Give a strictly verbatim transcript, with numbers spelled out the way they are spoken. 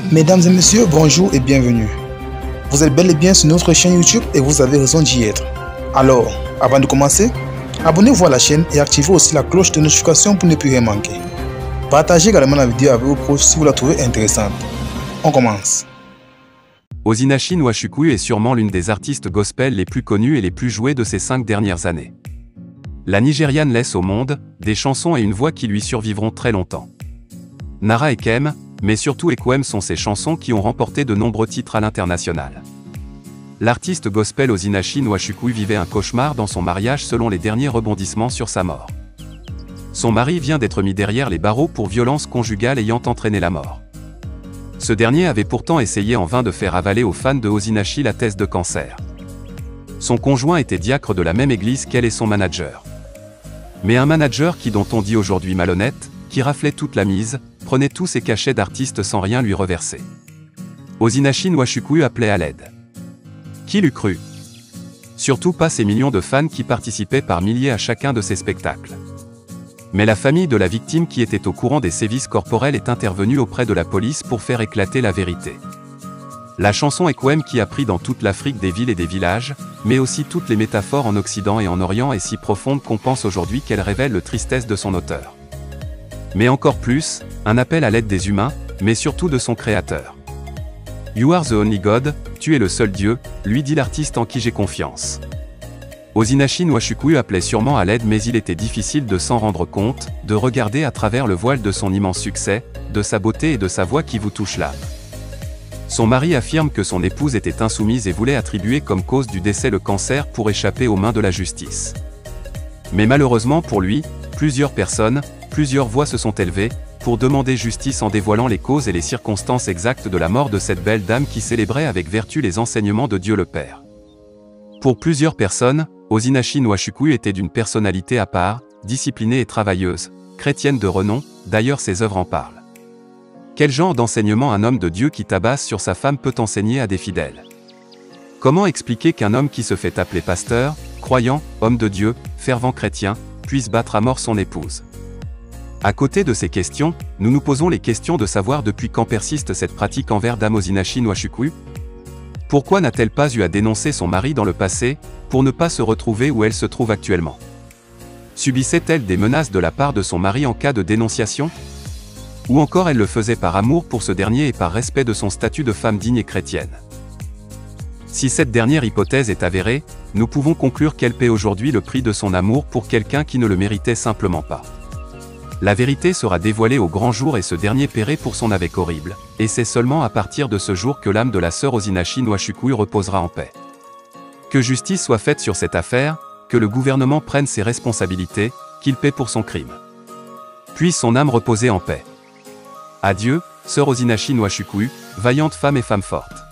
Mesdames et messieurs, bonjour et bienvenue. Vous êtes bel et bien sur notre chaîne YouTube et vous avez raison d'y être. Alors, avant de commencer, abonnez-vous à la chaîne et activez aussi la cloche de notification pour ne plus rien manquer. Partagez également la vidéo avec vos proches si vous la trouvez intéressante. On commence. Osinachi Nwachukwu est sûrement l'une des artistes gospel les plus connues et les plus jouées de ces cinq dernières années. La Nigériane laisse au monde des chansons et une voix qui lui survivront très longtemps. Nara Ekem, mais surtout Ekwem sont ces chansons qui ont remporté de nombreux titres à l'international. L'artiste gospel Osinachi Nwachukwu vivait un cauchemar dans son mariage selon les derniers rebondissements sur sa mort. Son mari vient d'être mis derrière les barreaux pour violence conjugale ayant entraîné la mort. Ce dernier avait pourtant essayé en vain de faire avaler aux fans de Osinachi la thèse de cancer. Son conjoint était diacre de la même église qu'elle et son manager. Mais un manager qui dont on dit aujourd'hui malhonnête, qui raflait toute la mise, prenait tous ses cachets d'artiste sans rien lui reverser. Osinachi Nwachukwu appelait à l'aide. Qui l'eût cru? Surtout pas ces millions de fans qui participaient par milliers à chacun de ses spectacles. Mais la famille de la victime qui était au courant des sévices corporels est intervenue auprès de la police pour faire éclater la vérité. La chanson Ekwem qui a pris dans toute l'Afrique des villes et des villages, mais aussi toutes les métaphores en Occident et en Orient est si profonde qu'on pense aujourd'hui qu'elle révèle la tristesse de son auteur. Mais encore plus, un appel à l'aide des humains, mais surtout de son créateur. You are the only God, tu es le seul Dieu, lui dit l'artiste en qui j'ai confiance. Osinachi Nwachukwu appelait sûrement à l'aide mais il était difficile de s'en rendre compte, de regarder à travers le voile de son immense succès, de sa beauté et de sa voix qui vous touche l'âme. Son mari affirme que son épouse était insoumise et voulait attribuer comme cause du décès le cancer pour échapper aux mains de la justice. Mais malheureusement pour lui, plusieurs personnes, plusieurs voix se sont élevées, pour demander justice en dévoilant les causes et les circonstances exactes de la mort de cette belle dame qui célébrait avec vertu les enseignements de Dieu le Père. Pour plusieurs personnes, Osinachi Nwachukwu était d'une personnalité à part, disciplinée et travailleuse, chrétienne de renom, d'ailleurs ses œuvres en parlent. Quel genre d'enseignement un homme de Dieu qui tabasse sur sa femme peut enseigner à des fidèles? Comment expliquer qu'un homme qui se fait appeler pasteur, croyant, homme de Dieu, fervent chrétien, puisse battre à mort son épouse? À côté de ces questions, nous nous posons les questions de savoir depuis quand persiste cette pratique envers dame Osinachi Nwachukwu? Pourquoi n'a-t-elle pas eu à dénoncer son mari dans le passé, pour ne pas se retrouver où elle se trouve actuellement? Subissait-elle des menaces de la part de son mari en cas de dénonciation? Ou encore elle le faisait par amour pour ce dernier et par respect de son statut de femme digne et chrétienne? Si cette dernière hypothèse est avérée, nous pouvons conclure qu'elle paie aujourd'hui le prix de son amour pour quelqu'un qui ne le méritait simplement pas. La vérité sera dévoilée au grand jour et ce dernier paierait pour son avec horrible, et c'est seulement à partir de ce jour que l'âme de la sœur Osinachi Nwachukwu reposera en paix. Que justice soit faite sur cette affaire, que le gouvernement prenne ses responsabilités, qu'il paie pour son crime. Puisse son âme reposer en paix. Adieu, sœur Osinachi Nwachukwu, vaillante femme et femme forte.